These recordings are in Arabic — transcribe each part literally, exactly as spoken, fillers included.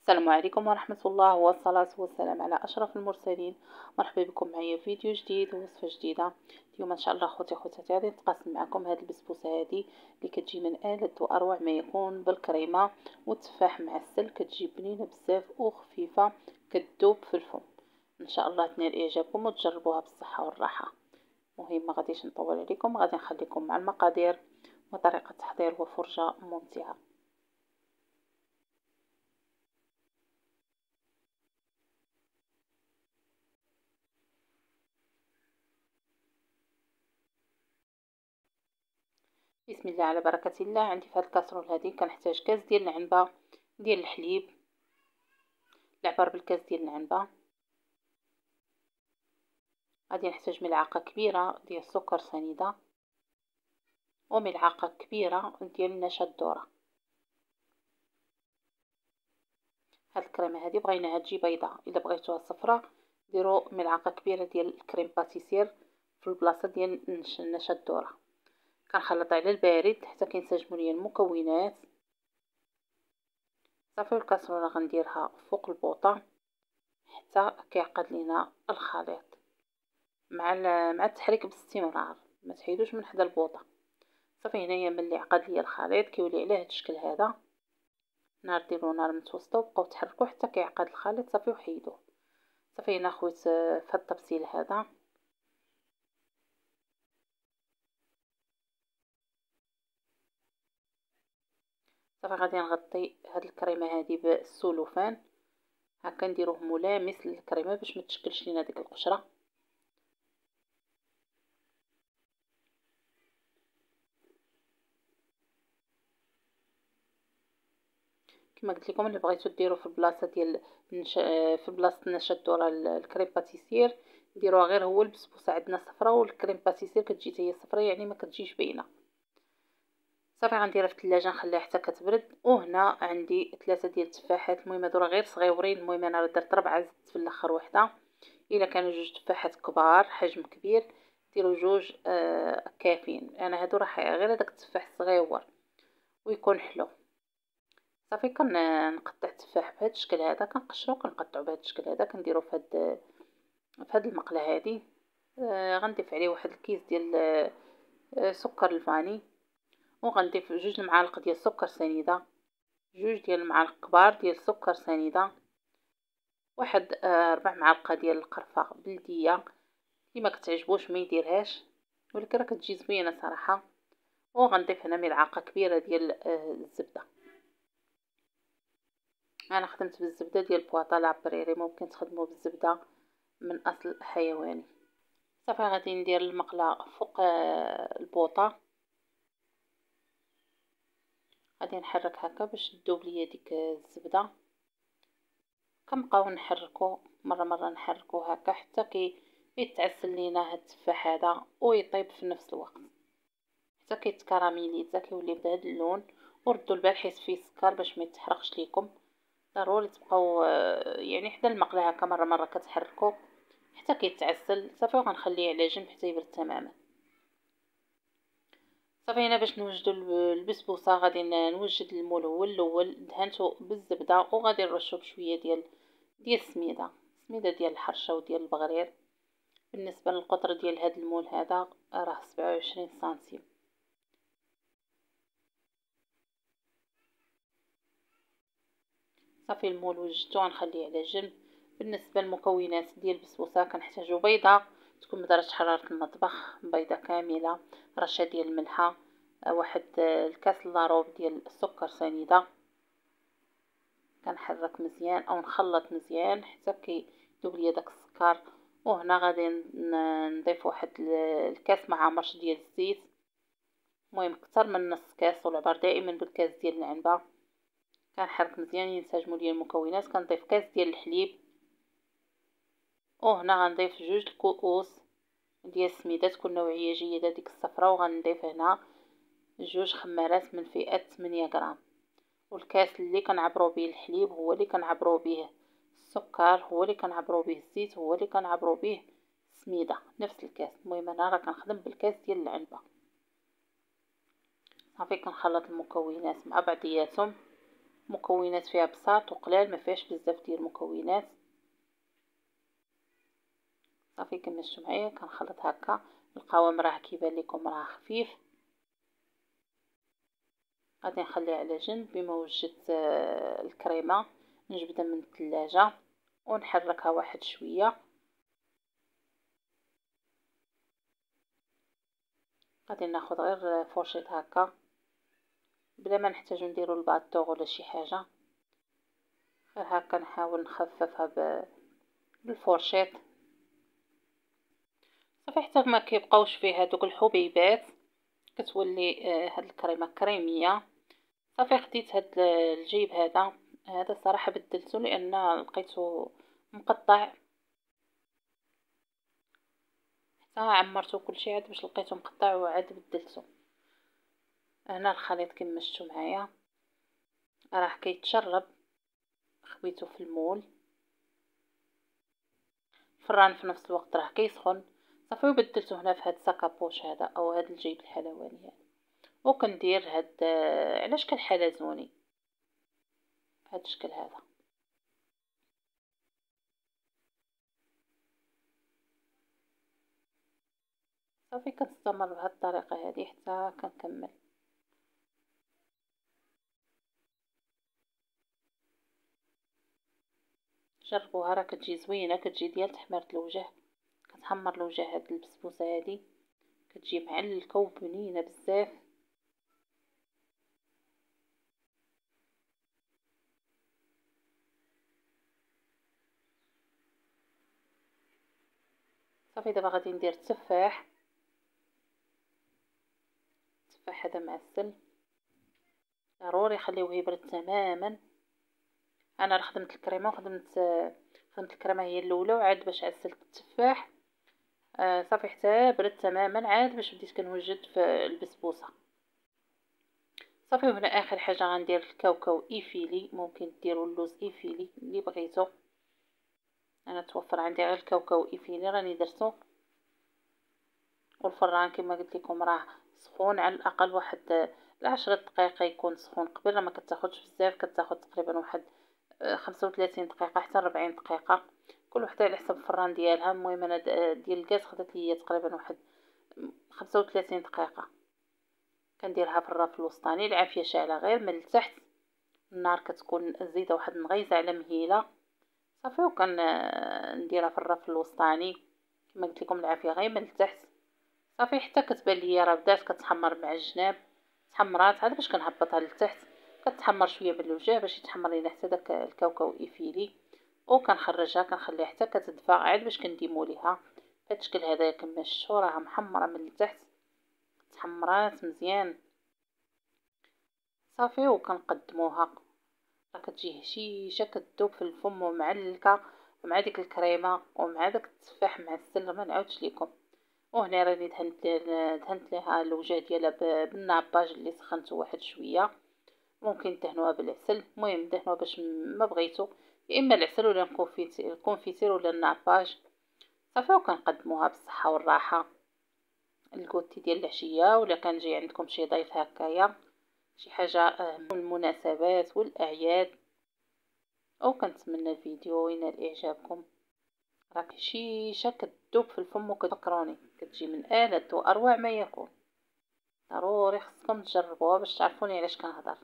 السلام عليكم ورحمة الله والصلاة والسلام على أشرف المرسلين. مرحبا بكم معايا في فيديو جديد ووصفة جديدة. اليوم إن شاء الله خوتي خواتاتي غادي نتقاسم معكم هاد البسبوسة هادي اللي كتجي من آلة وأروع ما يكون بالكريمة والتفاح معسل. كتجي بنينة بزاف وخفيفة كتذوب في الفم. إن شاء الله تنال إعجابكم وتجربوها بالصحة والراحة. مهم ما غاديش نطول عليكم، غادي نخليكم مع المقادير وطريقة تحضير وفرجة ممتعة. بسم الله على بركة الله. عندي في هاد الكاسرول هادي كنحتاج كاس ديال العنبة ديال الحليب، العبار بالكاس ديال العنبة. غادي نحتاج ملعقة كبيرة ديال السكر سنيدة وملعقة كبيرة ديال نشا الذرة. هاد الكريمة هادي بغيناها تجي بيضاء، الا بغيتوها صفراء ديروا ملعقة كبيرة ديال الكريم باتيسير في البلاصة ديال نشا الذرة. كنخلط على البارد حتى كينسجموا لي المكونات. صافي الكاسرونه غنديرها فوق البوطه حتى كيعقد لينا الخليط مع مع التحريك باستمرار، ما تحيدوش من حدا البوطه. صافي هنايا ملي عقد ليا الخليط كيولي على هاد الشكل هذا، نار ديرو نار متوسطه وبقاو تحركوا حتى كيعقد الخليط. صافي وحيدوه. صافي هنا خويت في هاد التبسيل هذا صافي غادي نغطي هاد الكريمه هادي بالسلوفان هكا، نديروه ملامس للكريمه باش ما تشكلش لينا ديك القشره. كما قلت لكم اللي بغيتو ديروا في البلاصه ديال نش... في بلاصه نشا الذره الكريم باتيسير ديروها غير هو البسبوسه عندنا صفراء والكريم باتيسير كتجي حتى هي صفراء، يعني ما كتجيش باينه. صافي غنديرها في الثلاجه نخليها حتى كتبرد. وهنا عندي ثلاثه ديال التفاحات، المهم هادو راه غير صغيورين، المهم انا درت ربعه زدت في الاخر وحده. الا كانوا جوج تفاحات كبار حجم كبير ديروا جوج آه كافيين. انا هادو راه غير هذاك التفاح الصغيور ويكون حلو. صافي كنقطع التفاح بهذا الشكل هذا، كنقشرو كنقطعو بهذا الشكل هذا، كنديرو في هاد في هاد المقله هادي. آه غنضيف عليه واحد الكيس ديال آه سكر الفاني، وغنضيف جوج المعالق ديال السكر سنيده، جوج ديال المعالق كبار ديال السكر سنيده، واحد آه ربع معالق ديال القرفه بلديه اللي ما كتعجبوش ما يديرهاش، ولكن راه كتجي زوينه صراحه. وغنضيف هنا ملعقه كبيره ديال آه الزبده. انا خدمت بالزبده ديال بواطا لابريري، ممكن تخدموا بالزبده من اصل حيواني. صافي غادي ندير المقله فوق البوطه، غادي نحرك هكا باش تذوب ليا ديك الزبده. كنبقاو نحركو مره مره نحركو هكا حتى كي يتعسل لينا هاد التفاح هذا ويطيب في نفس الوقت حتى كيتكراميليزا كيولي بهذا اللون. وردوا البال حيت فيه سكر باش ما يتحرقش ليكم، ضروري تبقاو يعني حدا المقله هكا مره مره كتحركوا حتى كيتعسل. صافي وغنخليه على جنب حتى يبرد تماما. صافي هنا باش نوجدوا البسبوسه غادي نوجد المول هو الاول دهنته بالزبده، وغادي نرشو بشويه ديال ديال السميده سميده ديال الحرشه وديال البغرير. بالنسبه للقطر ديال هذا المول هذا راه سبعة وعشرين سنتيم. صافي المول وجدته غنخليه على جنب. بالنسبه للمكونات ديال البسبوسه كنحتاجو بيضه تكون بدرجه حراره المطبخ، بيضه كامله، رشه ديال الملحه، واحد الكاس لاروب ديال السكر سنيده. كنحرك مزيان او نخلط مزيان حتى كيذوب ليا داك السكر. وهنا غادي نضيف واحد الكاس معامرش ديال الزيت، المهم اكثر من نص كاس، والعبار دائما بالكاس ديال العنبه. كنحرك مزيان ينسجموا لي المكونات. كنضيف كاس ديال الحليب، وهنا غنضيف جوج الكؤوس ديال السميده تكون نوعيه جيده ديك الصفراء، وغنضيف هنا جوج خمارات من فئه ثمانية غرام. والكاس اللي كنعبرو به الحليب هو اللي كنعبرو به السكر، هو اللي كنعبرو به الزيت، هو اللي كنعبرو به السميده، نفس الكاس. المهم انا راه كنخدم بالكاس ديال العنبه. صافي كنخلط المكونات مع بعضياتهم مكونات فيها بساط وقلال، ما فيهاش بزاف ديال المكونات. صافي كمشتو معايا كنخلط هكا. القوام راه كيبان لكم راه خفيف. غادي نخليه على جنب. بما وجدت آه، الكريمه نجبدها من الثلاجه ونحركها واحد شويه. غادي ناخذ غير فرشيط هكا بلا ما نحتاجو نديرو الباطوغ ولا شي حاجه، غير هكا نحاول نخففها بالفرشيط. صافي حتى ما كيبقاوش فيه هذوك الحبيبات كتولي آه، هاد الكريمه كريميه. صافي خديت هاد الجيب هذا. هذا صراحه بدلته لان لقيته مقطع، حتى عمرته كل شيء عاد باش لقيته مقطع وعاد بدلته. هنا الخليط كما شفتوا معايا راه كيتشرب. خويته في المول. الفران في نفس الوقت راه كيسخن. صافي وبدلته هنا في هاد الساكابوش هذا او هاد الجيب الحلواني هذا. وكندير هاد آه، على شكل حلزوني بهاد الشكل هذا. صافي كنستمر بهاد الطريقه هذه حتى كنكمل. جربوها راه كتجي زوينه، كتجي ديال تحميره الوجه. كتحمر الوجه هاد البسبوسه هذه كتجي معلكه وبنينه بزاف. صافي دابا غادي ندير التفاح. التفاح هذا معسل ضروري خليوه يبرد تماما. انا خدمت الكريمه وخدمت خدمت الكريمه هي الاولى وعاد باش عسلت التفاح. آه صافي حتى برد تماما عاد باش بديت كنوجد في البسبوسه. صافي وهنا اخر حاجه غندير الكاوكاو ايفيلي. ممكن ديروا اللوز ايفيلي اللي بغيتو. انا توفر عندي غير الكاوكاو ايفيلي راني درتو. والفران كما قلت لكم راه سخون على الاقل واحد العشرة دقائق يكون سخون. قبل راه ما كتاخذش بزاف، كتاخذ تقريبا واحد خمسة وثلاثين دقيقه حتى أربعين دقيقه، كل وحده على حسب الفران ديالها. المهم انا ديال الغاز خدات لي تقريبا واحد خمسة وثلاثين دقيقه. كنديرها في الرف الوسطاني. العافيه شاعله غير من التحت. النار كتكون زيده واحد النغيزه على مهيله. صافي وكنديرها في الرف الوسطاني كما قلت لكم العافيه غير من التحت. صافي حتى كتبان ليا راه بدات كتحمر مع الجناب. تحمرات عاد باش كنهبطها للتحت. كتحمر شويه من الوجه باش يتحمر لينا حتى داك الكاوكاو ايفيلي. وكنخرجها كنخليها حتى كتدفى عاد باش كنديمو ليها بهذا الشكل هذا. كما شفتوا راها محمره من التحت، تحمرات مزيان. صافي وكنقدموها راه كتجي هشيشه كتذوب في الفم ومعلكه مع ديك الكريمه ومع داك التفاح معسل ما نعاودش لكم. وهنا راني دهنت دهنت ليها الوجه ديالها بالناباج اللي سخنته واحد شويه. ممكن دهنوها بالعسل، المهم دهنوها باش ما بغيتو، يا اما العسل ولا الكونفيتير الكونفيتير ولا الناباج. صافي وكنقدموها بالصحه والراحه. الكوتي ديال العشيه ولا كان جاي عندكم شي ضيف هكايا شي حاجه المناسبات والاعياد. او كنتمنى الفيديو ينال اعجابكم. راك شيشه كتذوب في الفم وكتفكروني كتجي من آلة واروع ما يكون. ضروري خصكم تجربوها باش تعرفوني علاش كنهضر.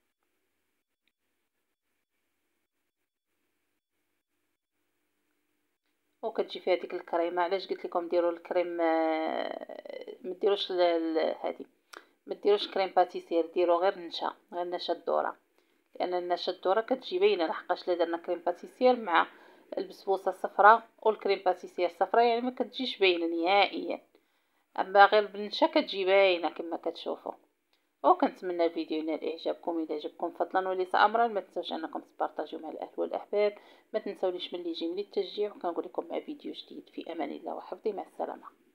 وكتجي فيها ديك الكريمه. علاش قلت لكم ديروا الكريم ما ديروش هذه ما ديروش كريم باتيسير، ديروا غير نشا غير نشا الذره. لان النشا الذره كتجي باينه لحقاش لا درنا كريم باتيسير مع البسبوسه الصفراء والكريم باتيسير الصفراء يعني ما كتجيش باينه نهائيا. اما غير بالنشا كتجي باينه كما كتشوفوا. وكنتمنى الفيديو ينال اعجابكم. اذا عجبكم فضلا وليس امرا ما تنسوش انكم تبارطاجيو مع الاهل والاحباب. ما تنسونيش من اللي يجي من التشجيع. وكنقول لكم مع فيديو جديد في امان الله وحفظه. مع السلامه.